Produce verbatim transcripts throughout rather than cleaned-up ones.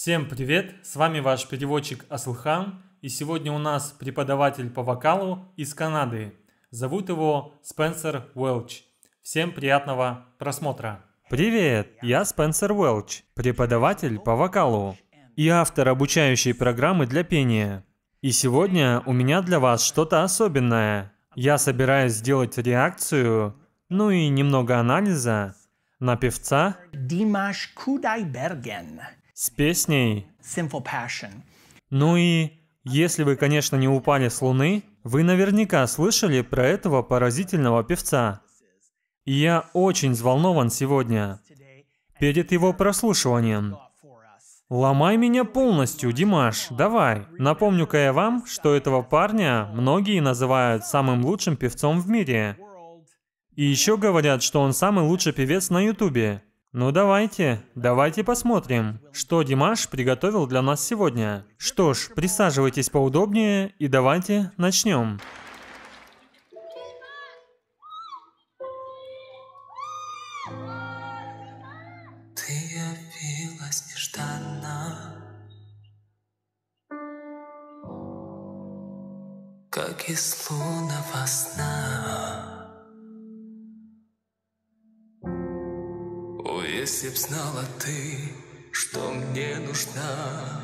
Всем привет! С вами ваш переводчик Асылхан, и сегодня у нас преподаватель по вокалу из Канады. Зовут его Спенсер Уэлч. Всем приятного просмотра! Привет! Я Спенсер Уэлч, преподаватель по вокалу и автор обучающей программы для пения. И сегодня у меня для вас что-то особенное. Я собираюсь сделать реакцию, ну и немного анализа на певца Dimash Kudaibergen. С песней Sinful Passion. Ну и, если вы, конечно, не упали с Луны, вы наверняка слышали про этого поразительного певца. И я очень взволнован сегодня, перед его прослушиванием. Ломай меня полностью, Димаш, давай. Напомню-ка я вам, что этого парня многие называют самым лучшим певцом в мире. И еще говорят, что он самый лучший певец на Ютубе. Ну давайте, давайте посмотрим, что Димаш приготовил для нас сегодня. Что ж, присаживайтесь поудобнее и давайте начнем. Ты явилась нежданно, как из лунного сна. О, если б знала ты, что мне нужна,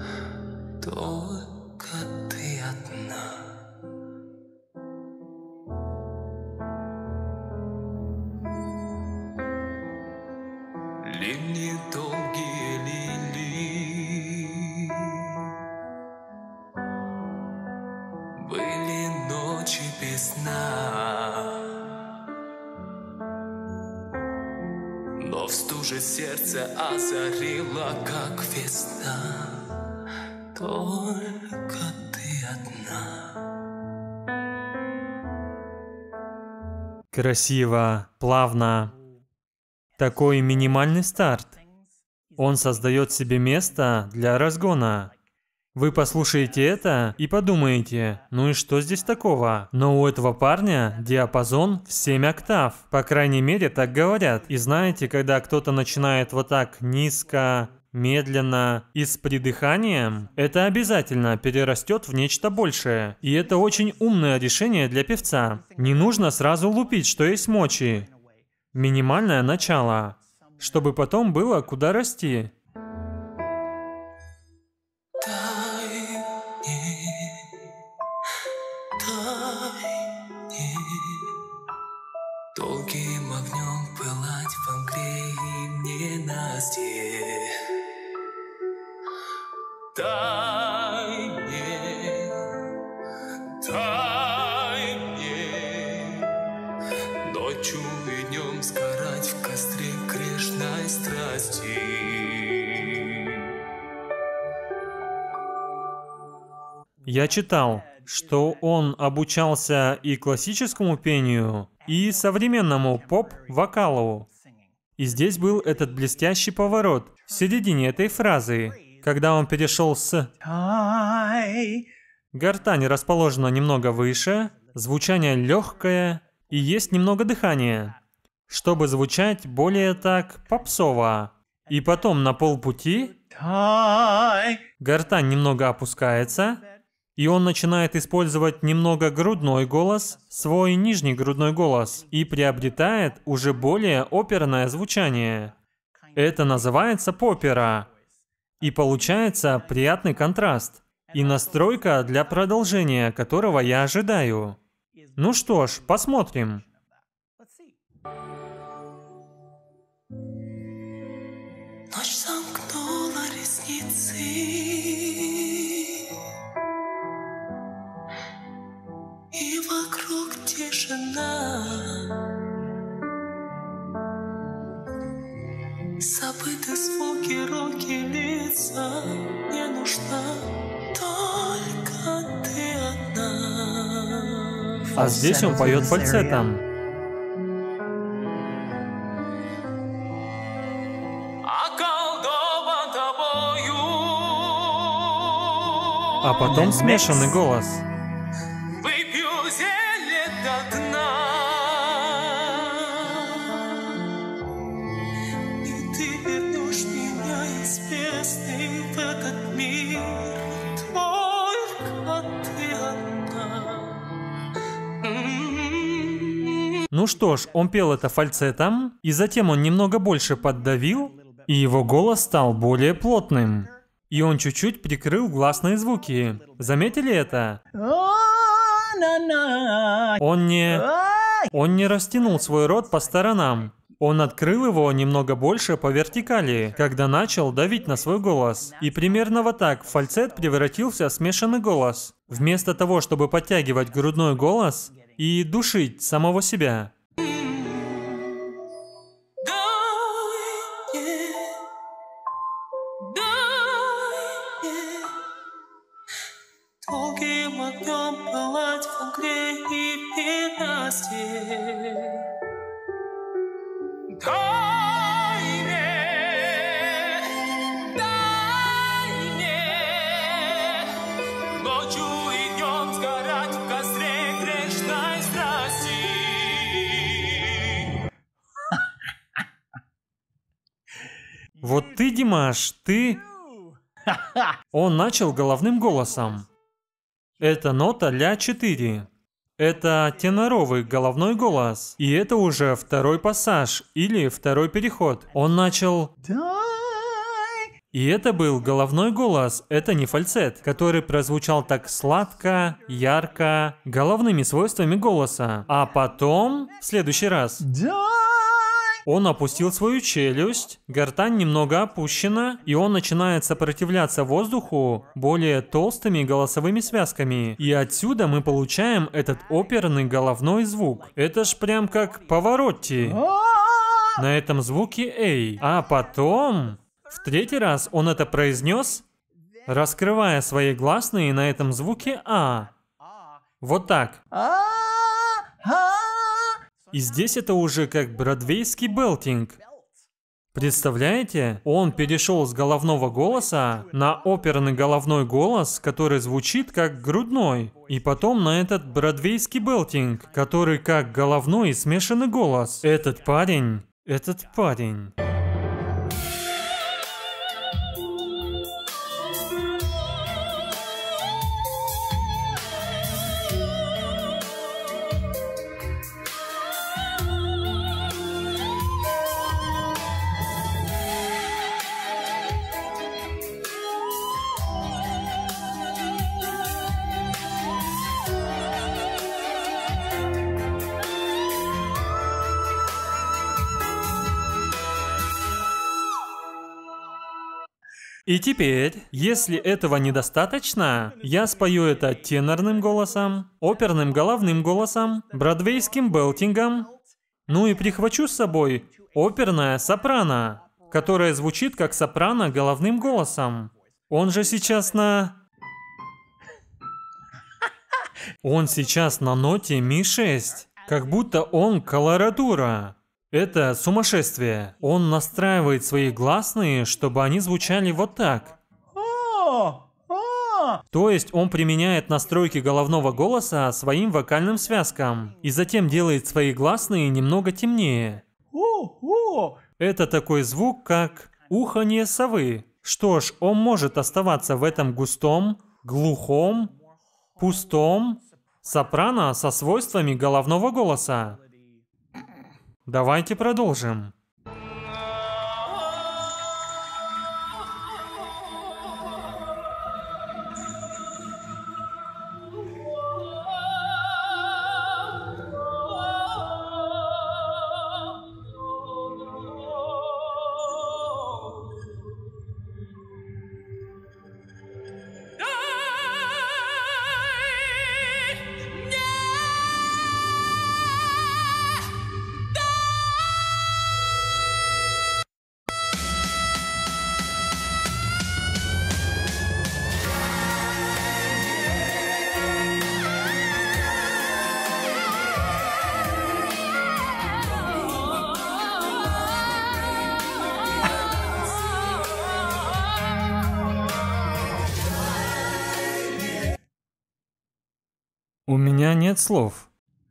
только ты одна. Линии долгие лилии, были ночи без сна. Но в стуже сердце озарило, как весна. Только ты одна. Красиво, плавно. Такой минимальный старт. Он создает себе место для разгона. Вы послушаете это и подумаете, ну и что здесь такого? Но у этого парня диапазон в семь октав. По крайней мере, так говорят. И знаете, когда кто-то начинает вот так низко, медленно и с придыханием, это обязательно перерастет в нечто большее. И это очень умное решение для певца. Не нужно сразу лупить, что есть мочи. Минимальное начало, чтобы потом было куда расти. Долгим огнем пылать вам грей ненастье. Дай мне, дай мне ночью и днем сгорать в костре грешной страсти. Я читал, что он обучался и классическому пению, и современному поп-вокалу. И здесь был этот блестящий поворот в середине этой фразы, когда он перешел с гортань расположена немного выше, звучание легкое и есть немного дыхания, чтобы звучать более так попсово. И потом на полпути гортань немного опускается, и он начинает использовать немного грудной голос, свой нижний грудной голос, и приобретает уже более оперное звучание. Это называется попера. И получается приятный контраст. И настройка для продолжения, которого я ожидаю. Ну что ж, посмотрим. Ночь замкнула ресницы, и вокруг тишина. Забыты звуки, руки, лица. Не нужна только ты одна. А здесь он поет фальцетом. Околдован тобою. А потом смешанный голос. Выпью зелье до дна. И ты вернешь меня из бездны в Ну что ж, он пел это фальцетом, и затем он немного больше поддавил, и его голос стал более плотным. И он чуть-чуть прикрыл гласные звуки. Заметили это? Он не... Он не растянул свой рот по сторонам. Он открыл его немного больше по вертикали, когда начал давить на свой голос. И примерно вот так фальцет превратился в смешанный голос. Вместо того, чтобы подтягивать грудной голос и душить самого себя. Вот ты, Димаш, ты... Он начал головным голосом. Это нота ля четыре. Это теноровый головной голос. И это уже второй пассаж или второй переход. Он начал... И это был головной голос, это не фальцет, который прозвучал так сладко, ярко, головными свойствами голоса. А потом, в следующий раз... Он опустил свою челюсть, гортань немного опущена, и он начинает сопротивляться воздуху более толстыми голосовыми связками. И отсюда мы получаем этот оперный головной звук. Это ж прям как Паваротти. На этом звуке «эй». А потом, в третий раз он это произнес, раскрывая свои гласные на этом звуке «а». Вот так. И здесь это уже как бродвейский белтинг. Представляете? Он перешел с головного голоса на оперный головной голос, который звучит как грудной. И потом на этот бродвейский белтинг, который как головной и смешанный голос. Этот парень, этот парень... И теперь, если этого недостаточно, я спою это тенорным голосом, оперным головным голосом, бродвейским белтингом, ну и прихвачу с собой оперное сопрано, которое звучит как сопрано головным голосом. Он же сейчас на... Он сейчас на ноте ми шесть, как будто он колоратура. Это сумасшествие. Он настраивает свои гласные, чтобы они звучали вот так. То есть он применяет настройки головного голоса своим вокальным связкам и затем делает свои гласные немного темнее. Это такой звук, как уханье совы. Что ж, он может оставаться в этом густом, глухом, пустом сопрано со свойствами головного голоса. Давайте продолжим. У меня нет слов.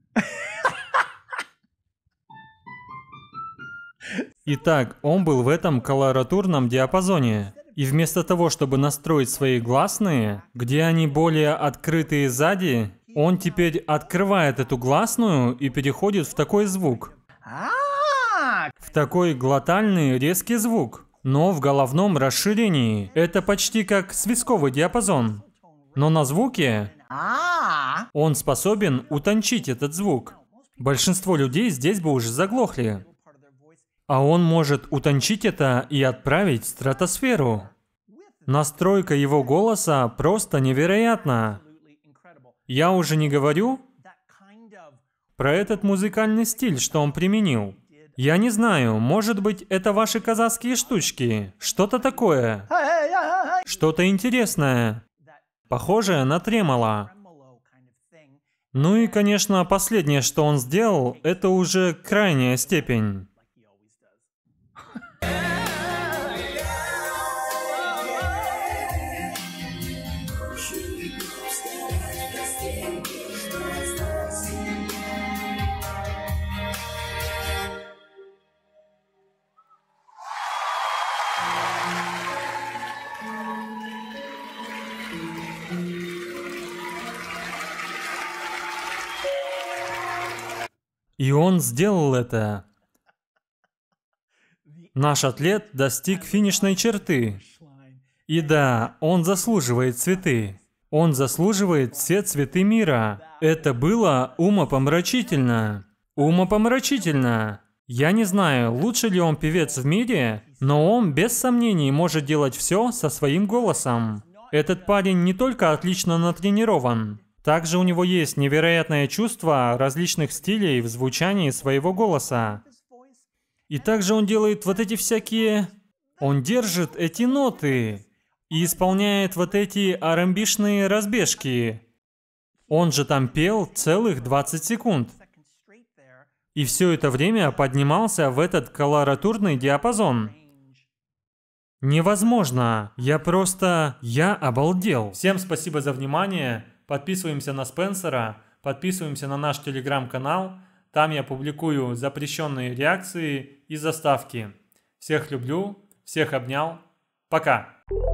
Итак, он был в этом колоратурном диапазоне. И вместо того, чтобы настроить свои гласные, где они более открытые сзади, Он теперь открывает эту гласную и переходит в такой звук. Ah! В такой глотальный резкий звук, но в головном расширении. Это почти как свистковый диапазон. Но на звуке Ah! он способен утончить этот звук. Большинство людей здесь бы уже заглохли. А он может утончить это и отправить в стратосферу. Настройка его голоса просто невероятна. Я уже не говорю про этот музыкальный стиль, что он применил. Я не знаю, может быть, это ваши казахские штучки. Что-то такое. Что-то интересное. Похожее на тремоло. Ну и, конечно, последнее, что он сделал, это уже крайняя степень. И он сделал это. Наш атлет достиг финишной черты. И да, он заслуживает цветы. Он заслуживает все цветы мира. Это было умопомрачительно. Умопомрачительно. Я не знаю, лучше ли он певец в мире, но он без сомнений может делать все со своим голосом. Этот парень не только отлично натренирован, также у него есть невероятное чувство различных стилей в звучании своего голоса. И также он делает вот эти всякие... Он держит эти ноты и исполняет вот эти ар энд би-шные разбежки. Он же там пел целых двадцать секунд. И все это время поднимался в этот колоратурный диапазон. Невозможно. Я просто... Я обалдел. Всем спасибо за внимание. Подписываемся на Спенсера, подписываемся на наш телеграм-канал. Там я публикую запрещенные реакции и заставки. Всех люблю, всех обнял. Пока!